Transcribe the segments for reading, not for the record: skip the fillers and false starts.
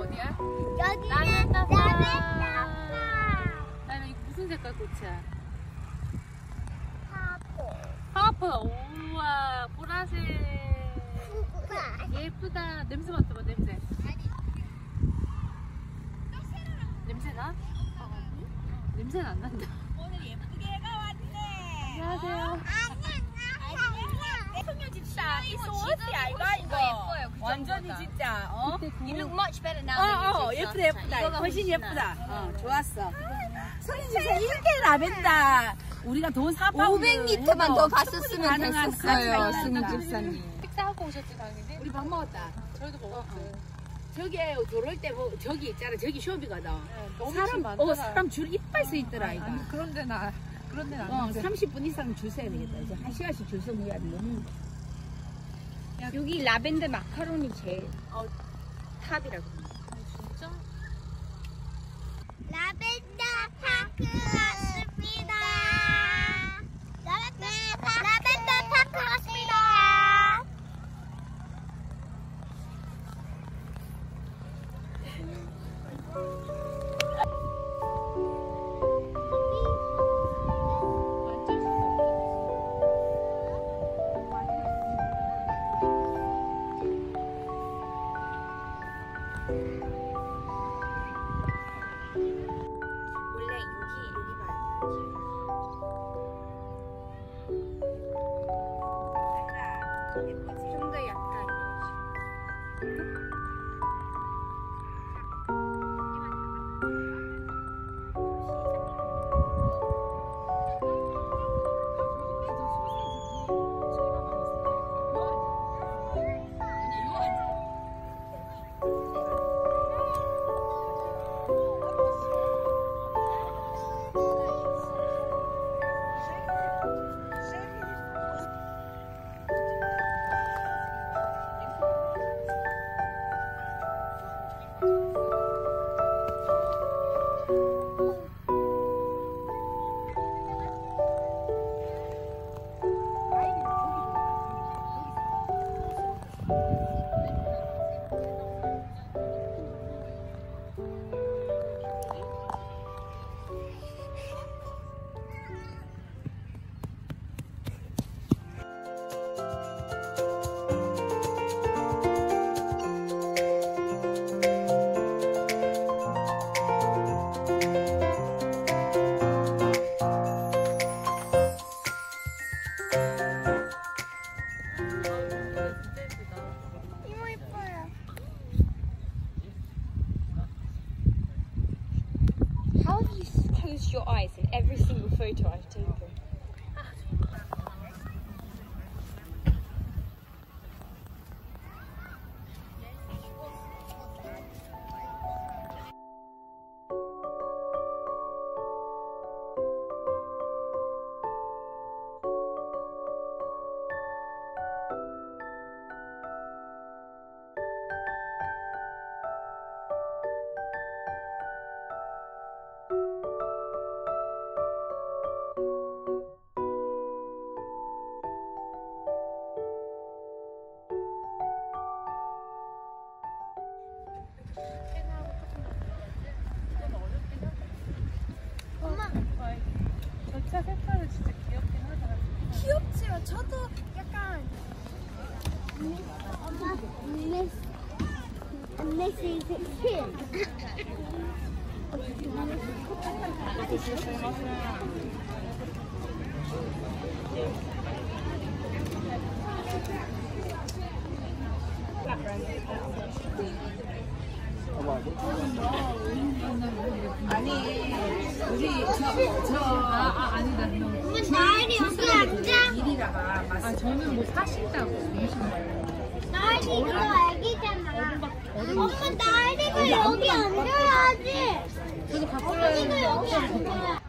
어디야? 여기는 라벤더팜. 라벤더팜. 나는 이거 무슨 색깔 꽃이야? 파포. 퍼플. 우와, 보라색. 예쁘다. 냄새 맡아봐, 냄새. 냄새나? 냄새는 안 난다. 오늘 예쁘게 해가 왔네. 안녕하세요. 진짜 이 소스야 이거 예뻐요. 그 완전히 정도다. 진짜 You look much better now than you did 예쁘다 last 예쁘다 time. 훨씬 예쁘다 좋았어 손이 진짜 이렇게 라벤더 우리가 돈 500리터만 더 갔었으면 가능한 됐었어요, 가능한 승우 가능한 집사님. 식사하고 오셨지, 당연히? 우리 밥 먹었다 저희도 먹었지. 저기 들어올 때 뭐 저기 있잖아 저기 쇼핑거든 너무 사람 많더라. 사람 줄 이빨 서 있더라 이거 아니, 그런 데는 안 돼. 30분 이상 줄 서야 되겠다 이제 1시간씩 줄 서면 너무 여기 라벤더 마카로니 제일 탑이라고. 진짜? 라벤더 파크 왔습니다. 라벤더 파크 왔습니다. 원래 여기 봐야 예쁘지? 좀 더 약간 이거 예뻐요. How do you close your eyes in every single photo I've taken? 엄마 저차 색깔은 진짜 귀엽긴 하다. 귀엽지요. 저도 약간 엄마 This is him. 아니 우리 아니다. 엄마 나은이 여기 앉아. 일이라가 맞어 저는 뭐 사신다고. 나은이 이거 애기잖아. 엄마 나은이가 여기 앉아야지. 저도 갖고 나은이가 여기 앉아.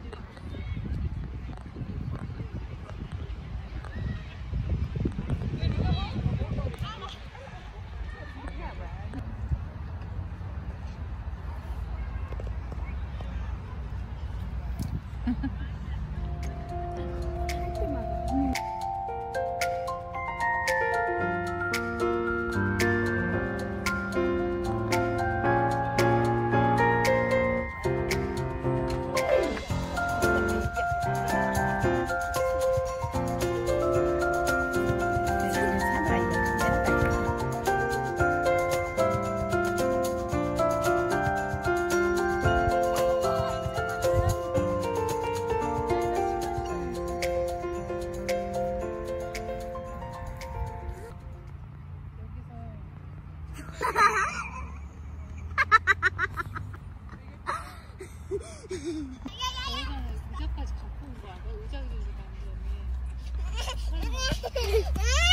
의자까지 갖고 온 거 알아? 의자 가는 다음에.